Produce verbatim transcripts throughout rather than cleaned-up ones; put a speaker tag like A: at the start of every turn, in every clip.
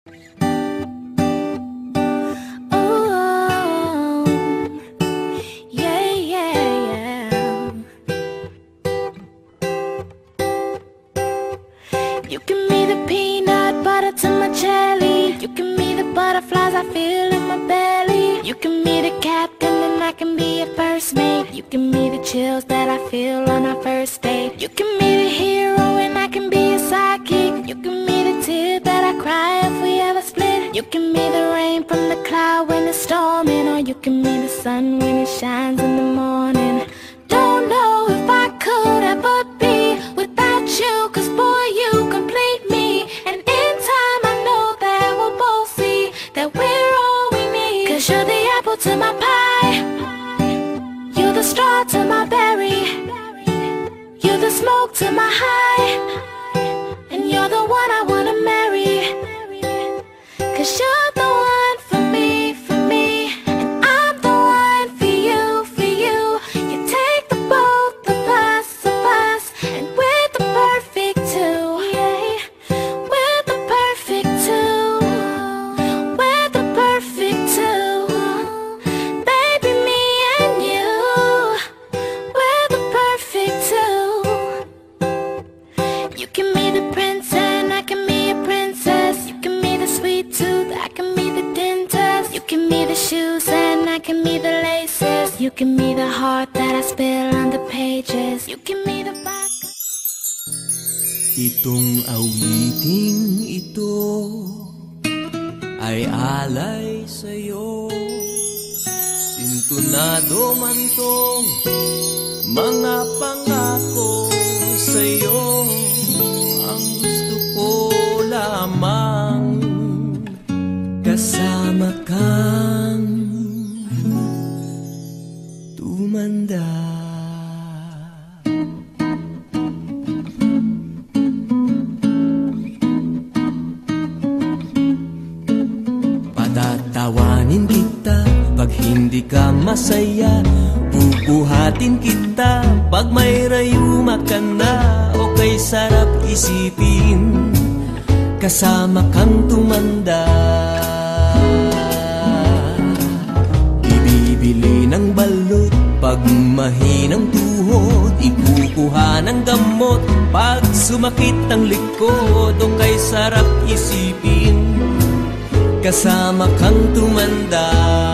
A: You give me the peanut butter to my jelly. You give me the butterflies I feel in my belly. You give me the captain and I can be a first mate. You give me the chills that I feel on our first date. You give me the hero and I can be a sidekick. You give me the tear that I cry if we ever split. You give me the rain from the cloud when it's storming. Or you give me the sun when it shines in the morning. Don't know if I could ever be without you, cause boy you complete me. And in time I know that we'll both see that we're all we need. Cause you're the apple to my pie, you're the straw to my berry, you're the smoke to my high, and you're the one I wanna marry. Cause you're the one for me, for me, and I'm the one for you, for you. You take the both of us, of us, and we're the perfect two, yeah. We're the perfect two, we're the perfect two. Baby, me and you, we're the perfect two. You give me the prince and I can be a princess. You give me the sweet tooth, I can be the dentist. You give me the shoes and I can be the laces. You give me the heart that I spill on the pages. You give me the back.
B: Itong awiting ito ay alay sa'yo. Intonado man tong mga pangako sa'yo. Ang gusto ko lamang kasama kang tumanda. Patatawanin kita pag hindi ka masaya. Bubuhatin kita pag may rayuma ka na. O kay sarap isipin kasama kang tumanda. Ibibili ng balot pag mahinang tuhod. Ikukuha ng gamot pag sumakit ang likod. O kay sarap isipin kasama kang tumanda.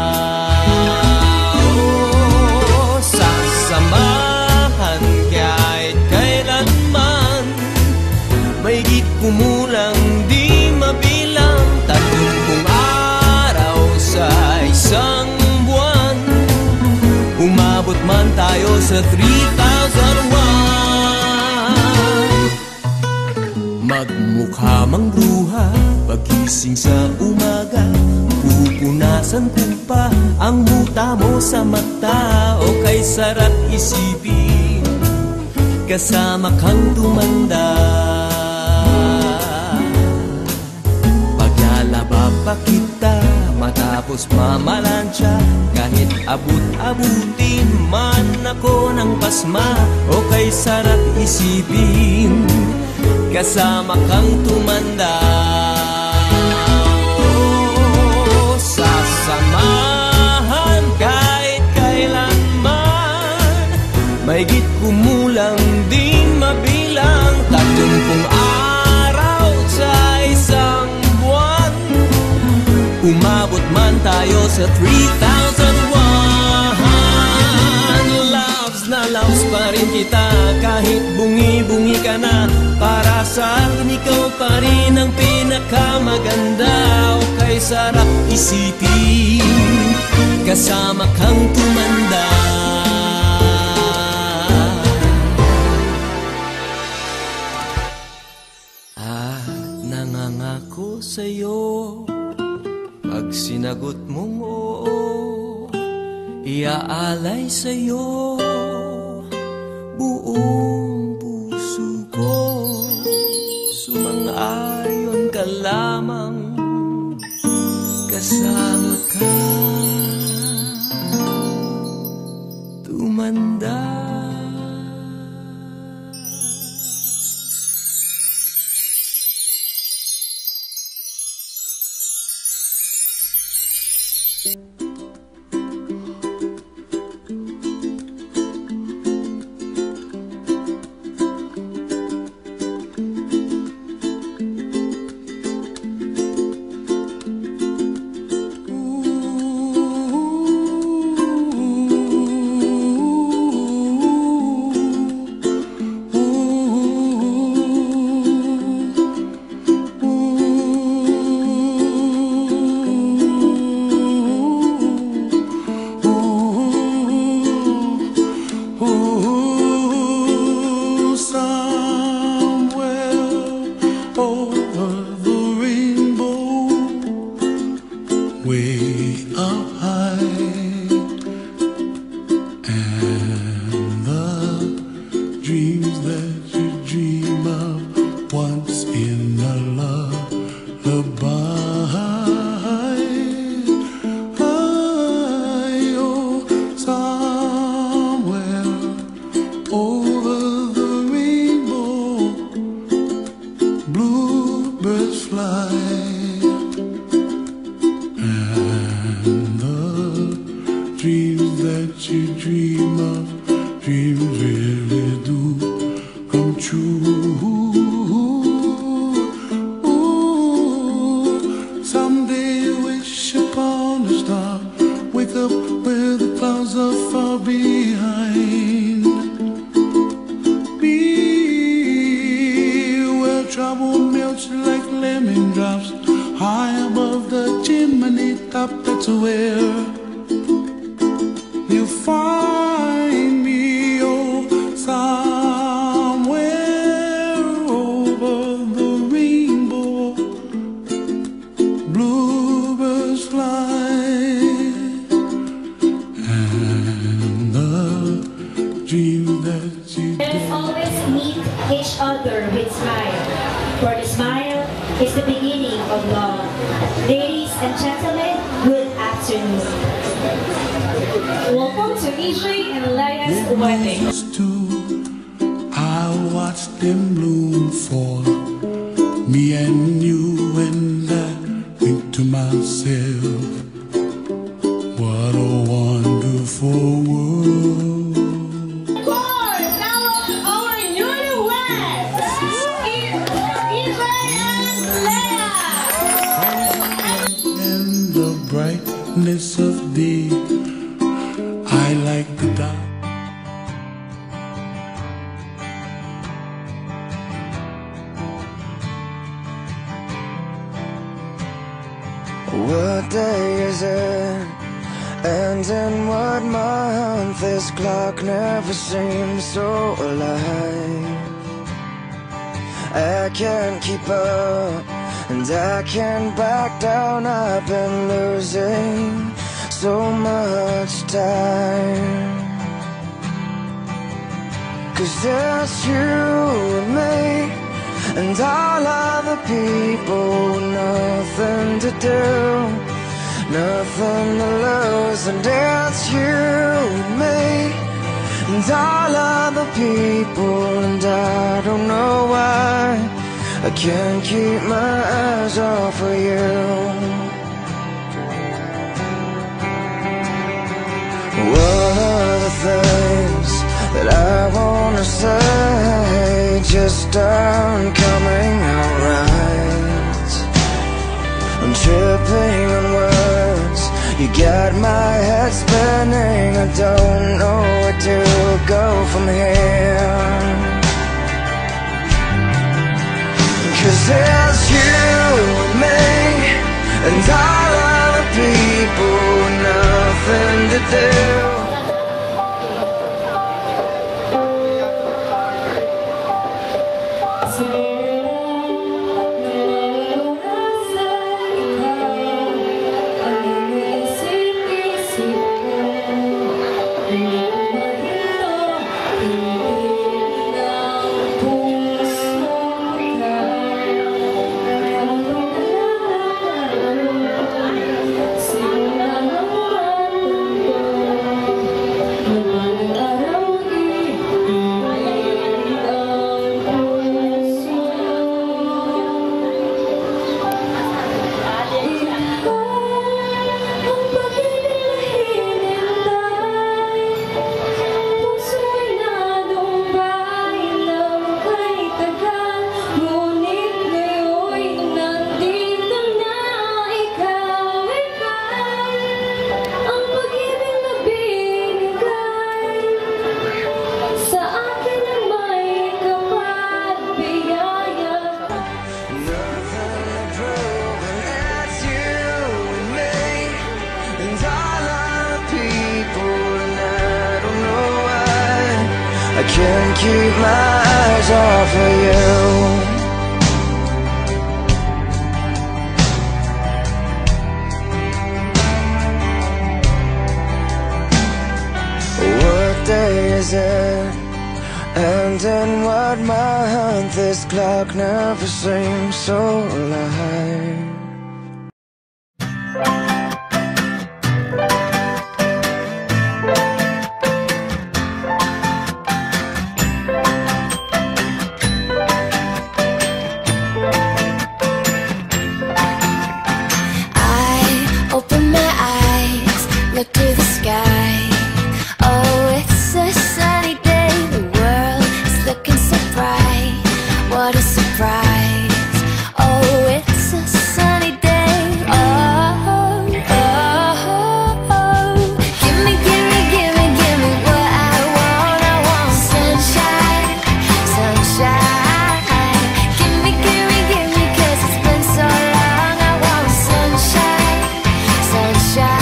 B: Oh, sasamahan kahit kailanman. Mahigit kumulang di mabilang. Tatlong araw sa isang buwan. Umabot man tayo sa three thousand one. Magmukha mang bruha pagising sa umaga. Pupunasan ko pa ang muta mo sa mata. O kay sarap isipin kasama kang tumanda. Paglalaba pa kita matapos mamalansya. Kahit abut-abutin man ako ng pasma. O kay sarap isipin kasama kang tumanda. Oh, sasamahan kahit kailanman. Mahigit kumulang di mabilang. Tatlumpung araw sa isang buwan. Umabot man tayo sa three thousand one. Loves na loves pa rin kita kahit bungi-bungi ka na. Para sa akin ikaw pa rin ang pinakamaganda. O kay sarap isipin kasama kang tumanda. Ah, nangangako sa'yo pag sinagot mong oo, iaalay sa'yo buong puso ko. Sumang-ayon ka lamang kasama ka tumanda.
C: What day is it? And in what month? This clock never seems so alive. I can't keep up, and I can't back down. I've been losing so much time. 'Cause there's you and me, and all other people, nothing to do, nothing to lose. And it's you and me, and all other people, and I don't know why I can't keep my eyes off of you. What are the things that I wanna say just aren't coming out right? I'm tripping on words, you got my head spinning. I don't know where to go from here. 'Cause there's you and me, and all other people, nothing to do. I can't keep my eyes off of you. What day is it? And in what month? This clock never seems so alive.
A: Look to the sky. Oh, it's a sunny day. The world is looking so bright. What a surprise. Oh, it's a sunny day. Oh, oh, oh, oh. Give me, give me, give me, give me what I want. I want sunshine, sunshine. Give me, give me, give me, 'cause it's been so long. I want sunshine, sunshine.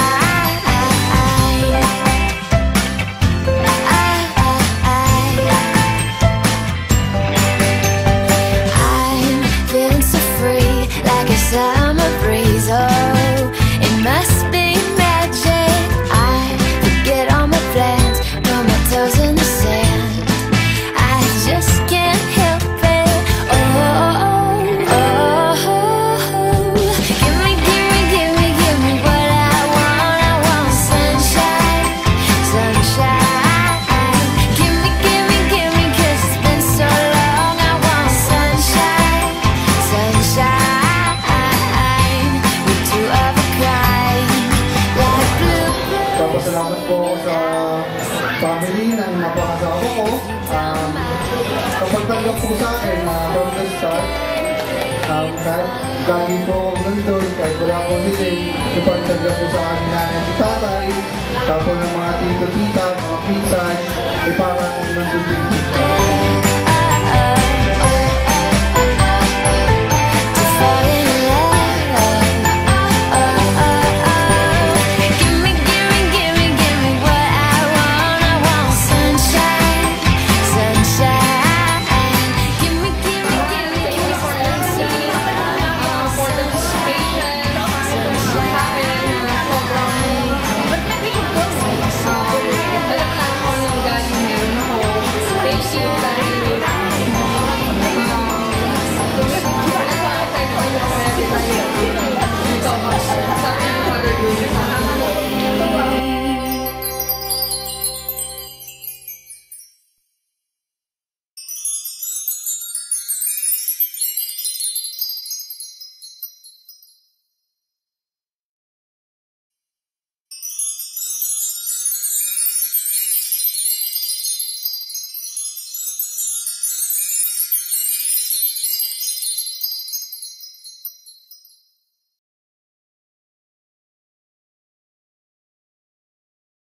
A: Summer breeze, oh, it must be magic. I forget all my plans, put my toes in the sand. I just can't help it. Oh, oh, oh, oh. Give me, give me, give me, give me what I want. I want sunshine, sunshine. Give me, give me, give me, 'cause it's been so long. I want sunshine, sunshine.
D: Salamat po sa family ng napakasawa ko. Um, kapag tanggap po sa akin na uh, from the start, um, kahit gagi po ako nandun, kahit wala po nilay, kapag tanggap po sa akin na si tatay, tapos ng mga tito-tita, mga pinsan, ay parang nandun din.